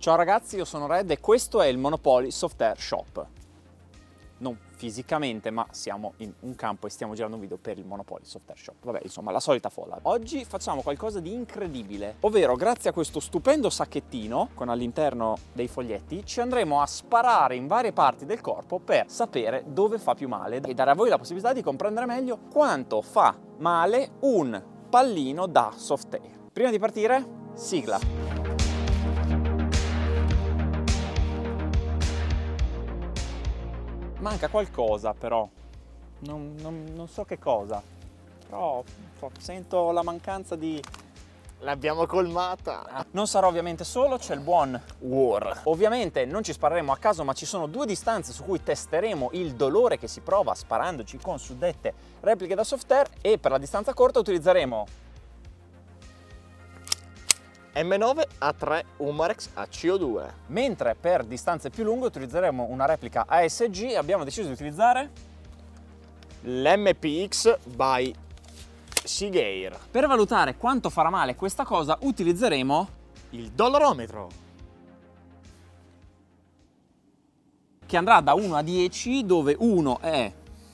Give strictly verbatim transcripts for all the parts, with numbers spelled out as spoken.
Ciao ragazzi, io sono Red e questo è il Monopoly Soft Air Shop. Non fisicamente, ma siamo in un campo e stiamo girando un video per il Monopoly Soft Air Shop. Vabbè, insomma, la solita folla. Oggi facciamo qualcosa di incredibile, ovvero grazie a questo stupendo sacchettino con all'interno dei foglietti ci andremo a sparare in varie parti del corpo per sapere dove fa più male e dare a voi la possibilità di comprendere meglio quanto fa male un pallino da soft air. Prima di partire, sigla. Manca qualcosa però, non, non, non so che cosa, però sento la mancanza di... L'abbiamo colmata! Non sarò ovviamente solo, c'è il buon War. Ovviamente non ci spareremo a caso, ma ci sono due distanze su cui testeremo il dolore che si prova sparandoci con suddette repliche da soft air e per la distanza corta utilizzeremo M nove A tre Umarex A C O due. Mentre per distanze più lunghe utilizzeremo una replica A S G e abbiamo deciso di utilizzare l'M P X by Seagair. Per valutare quanto farà male questa cosa utilizzeremo il dolorometro, che andrà da uno a dieci, dove uno è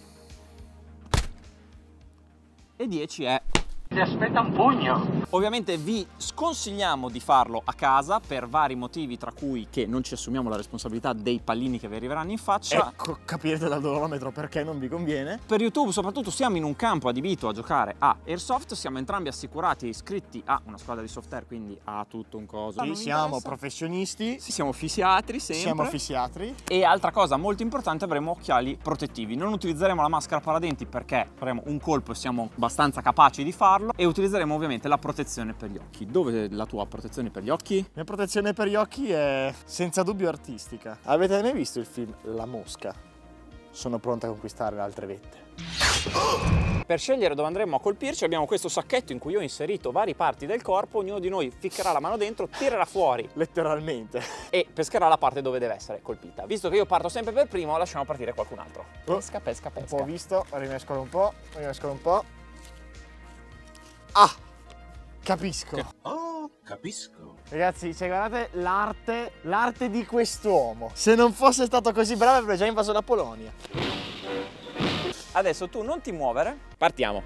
e dieci è... Ti aspetta un pugno. Ovviamente vi sconsigliamo di farlo a casa per vari motivi, tra cui che non ci assumiamo la responsabilità dei pallini che vi arriveranno in faccia. Ecco, capirete dal dolorometro perché non vi conviene. Per YouTube soprattutto siamo in un campo adibito a giocare a Airsoft, siamo entrambi assicurati e iscritti a una squadra di soft air, quindi a tutto un coso. Sì, siamo professionisti. Sì, siamo fisiatri sempre. Siamo fisiatri. E altra cosa molto importante, avremo occhiali protettivi. Non utilizzeremo la maschera paradenti perché faremo un colpo e siamo abbastanza capaci di farlo. E utilizzeremo ovviamente la protezione per gli occhi. Dove è la tua protezione per gli occhi? La mia protezione per gli occhi è senza dubbio artistica. Avete mai visto il film La Mosca? Sono pronta a conquistare le altre vette. Per scegliere dove andremo a colpirci abbiamo questo sacchetto in cui ho inserito varie parti del corpo. Ognuno di noi ficcherà la mano dentro, tirerà fuori letteralmente e pescherà la parte dove deve essere colpita. Visto che io parto sempre per primo, lasciamo partire qualcun altro. Pesca, pesca, pesca. Un po' visto, rimescolo un po', rimescolo un po'. Ah, capisco. Oh, capisco. Ragazzi, cioè, guardate l'arte, l'arte di quest'uomo. Se non fosse stato così bravo avrebbe già invaso la Polonia. Adesso tu non ti muovere, partiamo.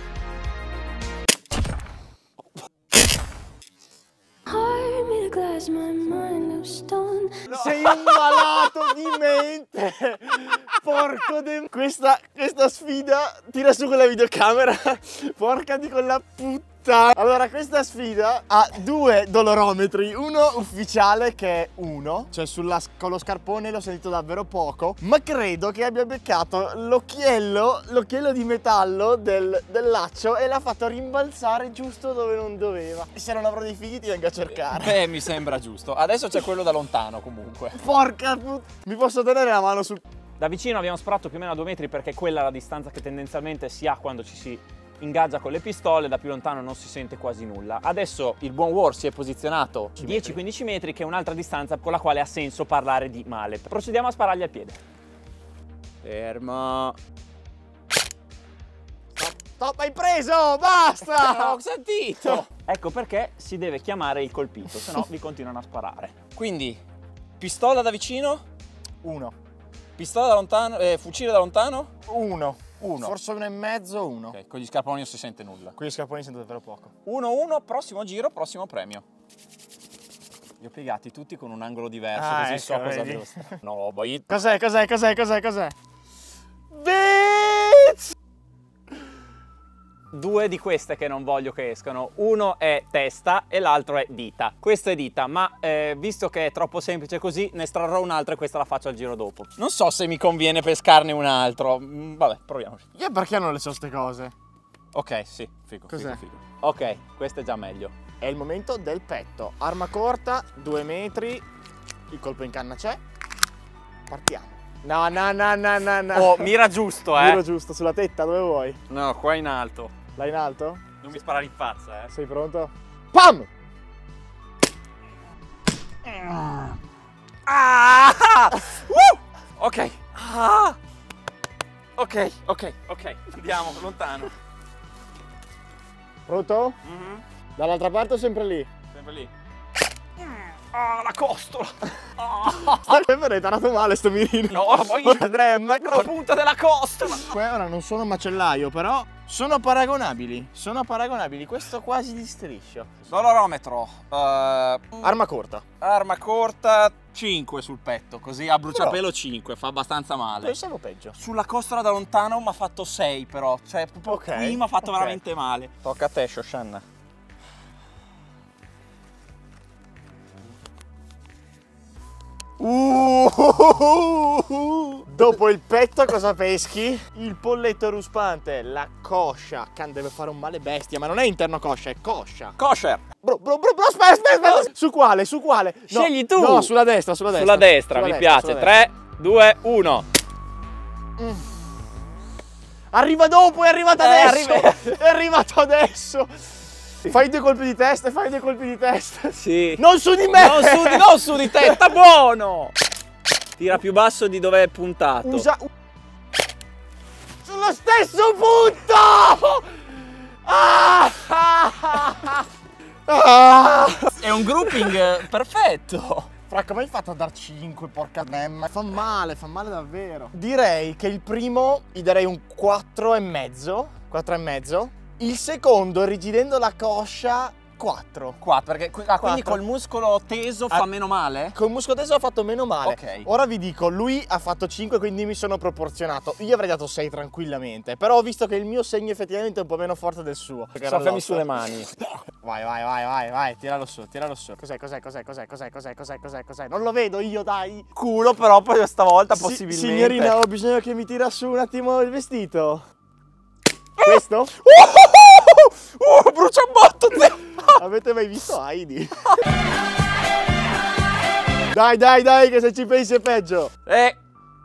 Sei un malato di mente. Porco de... Questa, questa sfida tira su quella videocamera. Porca di quella puttana. Allora, questa sfida ha due dolorometri. Uno ufficiale che è uno, cioè sulla, con lo scarpone l'ho sentito davvero poco, ma credo che abbia beccato l'occhiello l'occhiello di metallo del, del laccio e l'ha fatto rimbalzare giusto dove non doveva. E se non avrò dei fighi ti vengo a cercare. Beh, mi sembra giusto. Adesso c'è quello da lontano comunque. Porca puttana. Mi posso tenere la mano sul... Da vicino abbiamo sparato più o meno a due metri perché quella è la distanza che tendenzialmente si ha quando ci si ingaggia con le pistole, da più lontano non si sente quasi nulla. Adesso il buon War si è posizionato dieci quindici metri, che è un'altra distanza con la quale ha senso parlare di male. Procediamo a sparargli al piede. Fermo. Stop, stop, hai preso, basta! Ho sentito! Ecco perché si deve chiamare il colpito, se no vi continuano a sparare. Quindi, pistola da vicino? Uno. Pistola da lontano, eh, fucile da lontano? Uno. Uno. Forse uno e mezzo, uno. Ok, con gli scarponi non si sente nulla. Con gli scarponi sento davvero poco. uno uno, prossimo giro, prossimo premio. Li ho piegati tutti con un angolo diverso, ah, così ecco, so cosa vedi. devo stare. No, boh. Cos'è, cos'è, cos'è, cos'è, cos'è? Bitch! Due di queste che non voglio che escano. Uno è testa e l'altro è dita. Questo è dita, ma eh, visto che è troppo semplice così, ne estrarrò un altro e questa la faccio al giro dopo. Non so se mi conviene pescarne un altro. Mm, vabbè, proviamoci. Io perché non le so ste cose? Ok, sì, figo. Cos'è? Figo, figo. Ok, questo è già meglio. È il momento del petto. Arma corta, due metri. Il colpo in canna c'è. Partiamo. No, no, no, no, no, no. Oh, mira giusto, eh. Miro giusto, sulla tetta, dove vuoi? No, qua in alto. Là in alto? Non mi sparare in faccia, eh. Sei pronto? Pam! Ah! Uh! Ok. Ah! Ok, ok, ok. Andiamo lontano. Pronto? Mm-hmm. Dall'altra parte o sempre lì? Sempre lì. Oh, la la costola. Mi hai tarato male sto mirino. No, poi vedremo. la punta della costola. Ora non sono macellaio, però sono paragonabili. Sono paragonabili. Questo quasi di striscio. Dolorometro. Uh, Arma corta. arma corta cinque sul petto, così a bruciapelo cinque, fa abbastanza male. Pensavo peggio. Sulla costola da lontano mi ha fatto sei però, cioè proprio Ok, qui mi ha fatto ok. veramente male. Tocca a te, Shoshan. Uh, dopo il petto cosa peschi? Il polletto ruspante, la coscia. Can deve fare un male bestia, ma non è interno coscia, è coscia. Kosher. Bro, bro, bro, bro, aspetta, aspetta, aspetta. Su quale, su quale? No, Scegli tu. No, sulla destra, sulla destra. Sulla destra, Sulla mi destra, piace. sulla tre, due, uno. destra. Arriva dopo, è arrivato Eh, adesso. arriva- È arrivato adesso. Fai due colpi di testa, fai due colpi di testa. Sì. Non su di me. Non su di, non su di te, sta buono. Tira più basso di dove è puntato. Usa. Sullo stesso punto! Ah! Ah! Ah! È un grouping perfetto. Fra, come hai fatto a dar cinque, porca memma? Fa male, fa male davvero. Direi che il primo gli darei un quattro e mezzo. quattro e mezzo. Il secondo, rigidendo la coscia, quattro. quattro, perché ah, quindi Quattro. col muscolo teso fa Ah. meno male? Col muscolo teso ha fatto meno male. Ok. Ora vi dico, lui ha fatto cinque, quindi mi sono proporzionato. Io avrei dato sei tranquillamente, però ho visto che il mio segno effettivamente è un po' meno forte del suo. Soffiami sulle mani. Vai, vai, vai, vai, vai, tiralo su, tiralo su. Cos'è, cos'è, cos'è, cos'è, cos'è, cos'è, cos'è, cos'è, cos'è? Non lo vedo io, dai. Culo però poi stavolta Si- possibilmente. Signorina, ho bisogno che mi tira su un attimo il vestito. Questo? Uh, uh, brucia un botto, zio. Avete mai visto Heidi? Dai, dai, dai, che se ci pensi è peggio. Eh.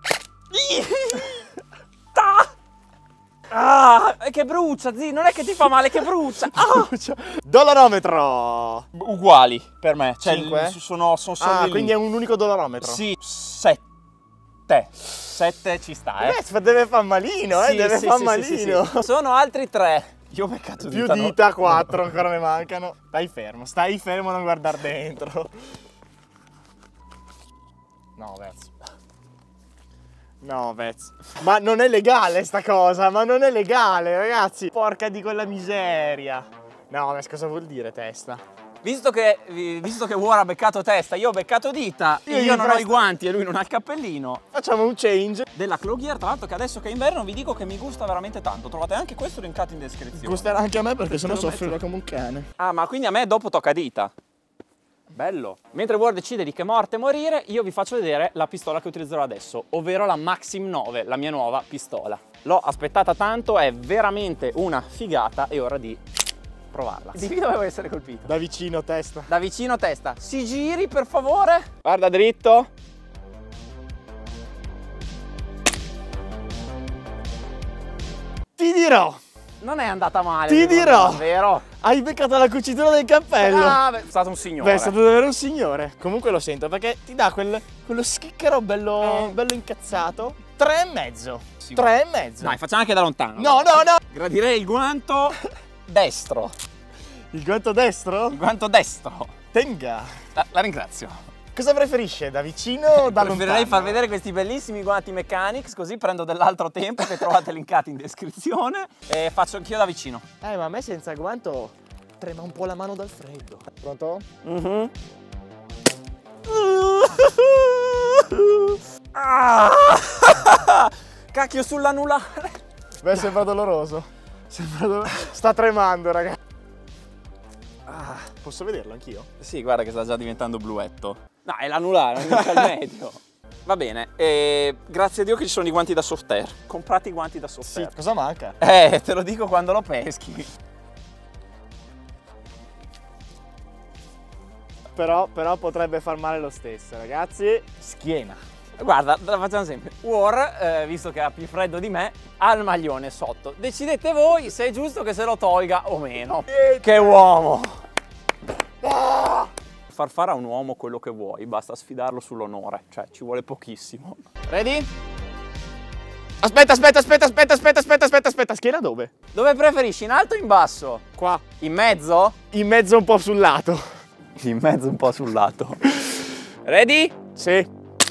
Ta. Ah, è che brucia, zi, non è che ti fa male, che brucia. Ah. Dolorometro. Uguali per me, cioè Cinque? il- sono, sono solo Ah, lì. quindi è un unico dolorometro. Sì, sette. sette ci sta, eh. Eh, deve far malino, eh, Sì, deve sì, far sì, malino. sì, sì. Sono altri tre. Io ho beccato Più dita, no? dita, quattro, ancora ne mancano. Stai fermo, stai fermo, non guardare dentro. No, Vez. No, Vez. Ma non è legale sta cosa, ma non è legale, ragazzi. Porca di quella miseria. No, Vez, cosa vuol dire testa? Visto che, visto che War ha beccato testa, io ho beccato dita, Io io, gli non ho presto- i guanti e lui non ha il cappellino. Facciamo un change. Della Claw Gear, tra l'altro, che adesso che è inverno vi dico che mi gusta veramente tanto. Trovate anche questo linkato in descrizione. Gusterà anche a me perché sennò Te lo soffrirò metto. come un cane. Ah, ma quindi a me dopo tocca dita. Bello. Mentre War decide di che morte morire, io vi faccio vedere la pistola che utilizzerò adesso, ovvero la Maxim nove, la mia nuova pistola. L'ho aspettata tanto, è veramente una figata, è ora di provarla. Di qui dovevo essere colpito. Da vicino testa. Da vicino testa. Si giri per favore. Guarda dritto. Ti dirò, Non è andata male. Ti secondo dirò. me, vero? hai beccato la cucitura del cappello. Ah, beh, è stato un signore. Beh, è stato davvero un signore. Comunque lo sento perché ti dà quel, quello schicchero bello, Eh. bello incazzato. Tre e mezzo. Sì. Tre e mezzo. Dai, facciamo anche da lontano. No, no, no. Gradirei il guanto destro. Il guanto destro? Il guanto destro. Tenga. La, la ringrazio. Cosa preferisce? Da vicino o da Preferirei lontano? far vedere questi bellissimi guanti Mechanics, così prendo dell'altro tempo che trovate linkati in descrizione e faccio anch'io da vicino. Eh, ma a me senza il guanto trema un po' la mano dal freddo. Pronto? Mhm. Ah! Cacchio sull'anulare. Beh, sembra doloroso. Sembra doloroso. Sta tremando, ragazzi. Ah, posso vederlo anch'io? Sì, guarda che sta già diventando bluetto. No, è l'anulare, non c'è il medio. Va bene, e grazie a Dio che ci sono i guanti da soft air. Comprate i guanti da soft Sì, air. cosa manca? Eh, te lo dico quando lo peschi. Però, però potrebbe far male lo stesso, ragazzi. Schiena. Guarda, la facciamo sempre. War, eh, visto che ha più freddo di me, ha il maglione sotto. Decidete voi se è giusto che se lo tolga o meno. Che uomo! Ah! Far fare a un uomo quello che vuoi, basta sfidarlo sull'onore, cioè ci vuole pochissimo. Ready? Aspetta, aspetta, aspetta, aspetta, aspetta, aspetta, aspetta, aspetta. Schiena dove? Dove preferisci, in alto o in basso? Qua. In mezzo? In mezzo un po' sul lato. In mezzo un po' sul lato. Ready? Sì.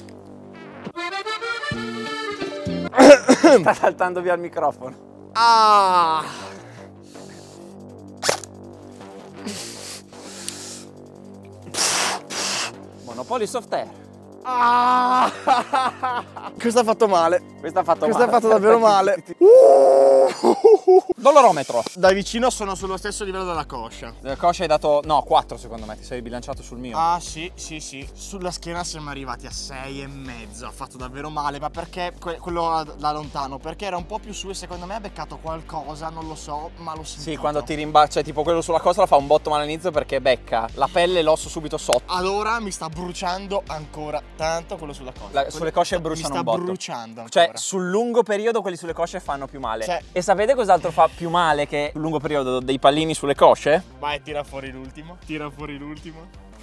Sta saltando via il microfono. Ah! Monopoly Soft Air. Ah! Questo ha fatto male. Questo ha fatto Questo male. ha fatto davvero male. Dolorometro. Da vicino sono sullo stesso livello della coscia. Della coscia hai dato, no, quattro secondo me, ti sei bilanciato sul mio. Ah sì, sì, sì. Sulla schiena siamo arrivati a sei e mezzo. Ha fatto davvero male, ma perché que quello da lontano? Perché era un po' più su e secondo me ha beccato qualcosa, non lo so, ma l'ho sentito. Sì, quando ti rimbalza, tipo quello sulla costa la fa un botto male all'inizio perché becca la pelle e l'osso subito sotto. Allora mi sta bruciando ancora tanto quello sulla coscia. La, sulle cosce bruciano mi un sta botto. bruciando ancora. Cioè, sul lungo periodo quelli sulle cosce fanno più male. Cioè- E sapete cos'altro fa più male che sul lungo periodo dei pallini sulle cosce? Vai, tira fuori l'ultimo. Tira fuori l'ultimo.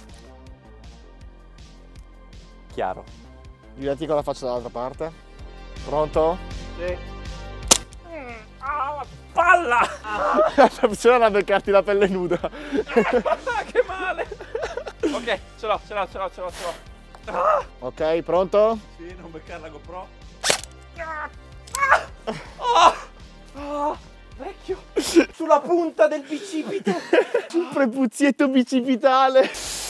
Chiaro. Girati con la faccia dall'altra parte. Pronto? Sì. Ah, la palla! Attenzione a beccarti la pelle nuda. Che male! Ok, ce l'ho, ce l'ho, ce l'ho, ce l'ho, ce l'ho. Ah! Ok, pronto? Sì, non beccare la GoPro. Ah! Ah! Ah! Vecchio! Sulla punta del bicipite! Un prepuzzietto bicipitale.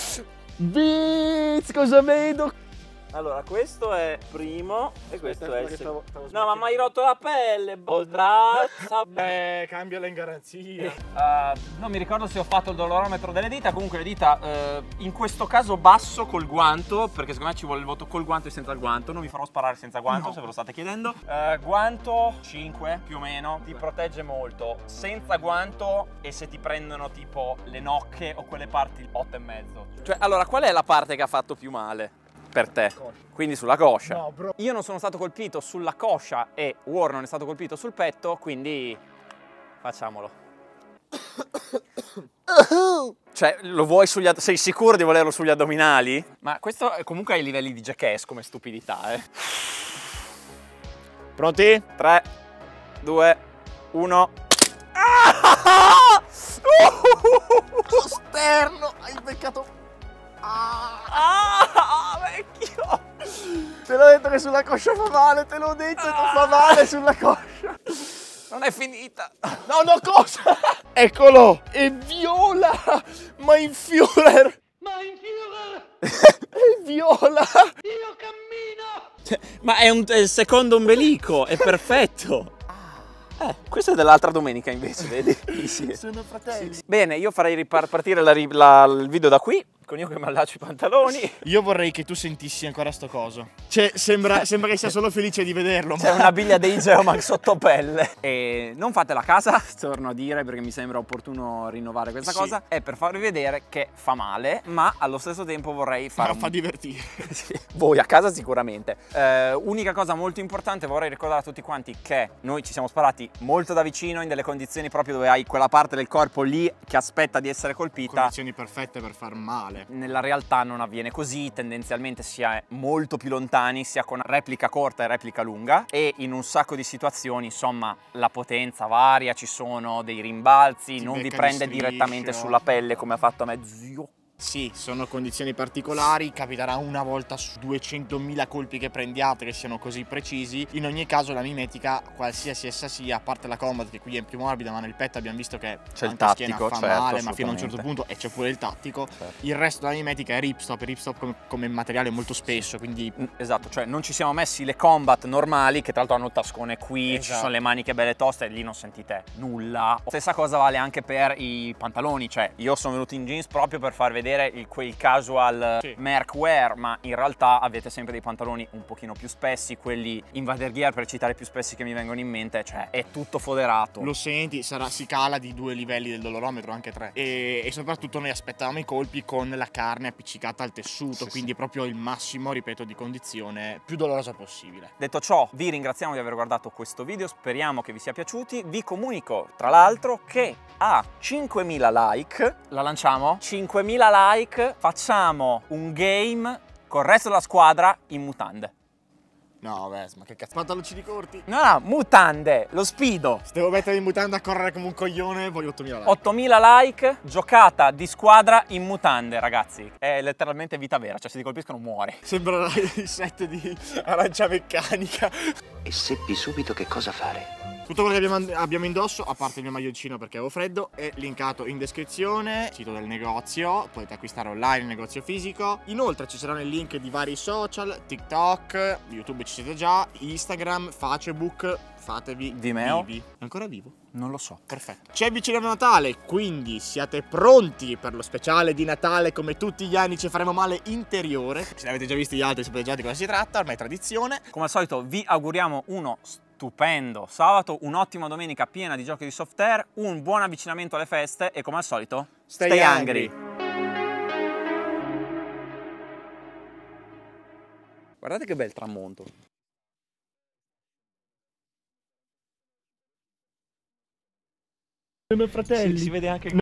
Biz, cosa vedo? Allora, questo è primo e questo Aspetta, è il che secondo. stavo- stavo No, ma mi hai rotto la pelle, bozrazza. Eh, cambiala in garanzia. Uh, non mi ricordo se ho fatto il dolorometro delle dita. Comunque le dita uh, in questo caso basso col guanto, perché secondo me ci vuole il voto col guanto e senza il guanto. Non vi farò sparare senza guanto, No. se ve lo state chiedendo. Uh, guanto cinque più o meno, ti protegge molto. Senza guanto e se ti prendono tipo le nocche o quelle parti otto e mezzo. Cioè, allora, qual è la parte che ha fatto più male per te? Quindi sulla coscia. No, bro. Io non sono stato colpito sulla coscia e War non è stato colpito sul petto, quindi facciamolo. Cioè, lo vuoi sugli ad... sei sicuro di volerlo sugli addominali? Ma questo è comunque ai livelli di Jackass come stupidità, eh. Pronti? tre, due, uno. Ah! Lo sterno, hai beccato. Ah, Ah, vecchio! te l'ho detto che sulla coscia fa male, te l'ho detto che fa male sulla coscia. Non è finita. No, no, cosa? Eccolo! È viola! Ma in Führer! Ma in Führer, È viola! io cammino! Ma è, un, è il secondo ombelico, è perfetto. Eh, questo è dell'altra domenica invece, vedi? Sì. Sono fratelli. Bene, io farei ripartire la, la, il video da qui, con io che mi allaccio i pantaloni. Io vorrei che tu sentissi ancora sto coso. Cioè, sembra, sembra che sia solo felice di vederlo. C'è ma... una biglia dei Geomax sotto pelle. E non fatela a casa, torno a dire perché mi sembra opportuno rinnovare questa Sì. cosa. È per farvi vedere che fa male, ma allo stesso tempo vorrei fare Ma un... fa divertire. Sì, voi a casa sicuramente. Eh, unica cosa molto importante, vorrei ricordare a tutti quanti che noi ci siamo sparati molto da vicino in delle condizioni proprio dove hai quella parte del corpo lì che aspetta di essere colpita. Condizioni perfette per far male. Nella realtà non avviene così, tendenzialmente si è molto più lontani, sia con replica corta e replica lunga, e in un sacco di situazioni insomma la potenza varia, ci sono dei rimbalzi, Ti non vi becca prende di direttamente striscio. sulla pelle come ha fatto a me zio. Sì, sono condizioni particolari, capiterà una volta su duecentomila colpi che prendiate che siano così precisi. In ogni caso la mimetica, qualsiasi essa sia, a parte la combat che qui è più morbida, ma nel petto abbiamo visto che C'è il anche schiena tattico, fa certo, male, ma fino a un certo assolutamente. punto, e c'è pure il tattico. Certo. Il resto della mimetica è ripstop, e ripstop come, come materiale molto spesso, quindi Esatto, cioè non ci siamo messi le combat normali che tra l'altro hanno il tascone qui, ci Esatto. sono le maniche belle toste e lì non sentite nulla. Stessa cosa vale anche per i pantaloni, cioè io sono venuto in jeans proprio per far vedere il, quel casual Sì. Merc wear, ma in realtà avete sempre dei pantaloni un pochino più spessi, quelli Invader Gear per citare i più spessi che mi vengono in mente, cioè è tutto foderato. lo senti, sarà, si cala di due livelli del dolorometro, anche tre. E, e soprattutto noi aspettavamo i colpi con la carne appiccicata al tessuto, Sì, quindi sì. proprio il massimo, ripeto, di condizione più dolorosa possibile. Detto ciò, vi ringraziamo di aver guardato questo video, speriamo che vi sia piaciuti. Vi comunico, tra l'altro, che a cinquemila like, la lanciamo? cinquemila like, facciamo un game col resto della squadra in mutande. No, vabbè, ma che cazzo, pantaloncini corti. No, no, mutande, lo Speedo. Se devo mettere in mutanda a correre come un coglione, voglio ottomila like. ottomila like, giocata di squadra in mutande, ragazzi. È letteralmente vita vera, cioè se ti colpiscono muori. Sembra il set di Arancia Meccanica. E seppi subito che cosa fare. Tutto quello che abbiamo, abbiamo indosso, a parte il mio maglioncino perché avevo freddo, è linkato in descrizione, sito del negozio, potete acquistare online il negozio fisico. Inoltre ci saranno i link di vari social, TikTok, YouTube ci siete già, Instagram, Facebook, fatevi Vimeo. vivi. È ancora vivo? Non lo so. Perfetto. Ci avviciniamo a Natale, quindi siate pronti per lo speciale di Natale. Come tutti gli anni ci faremo male interiore. Se ne avete già visti gli altri sapete già di cosa si tratta, ormai è tradizione. Come al solito vi auguriamo uno stupendo sabato, un'ottima domenica piena di giochi di soft air, un buon avvicinamento alle feste e come al solito, Stay stay hungry. hungry. Guardate che bel tramonto. Come fratelli. Si, si vede anche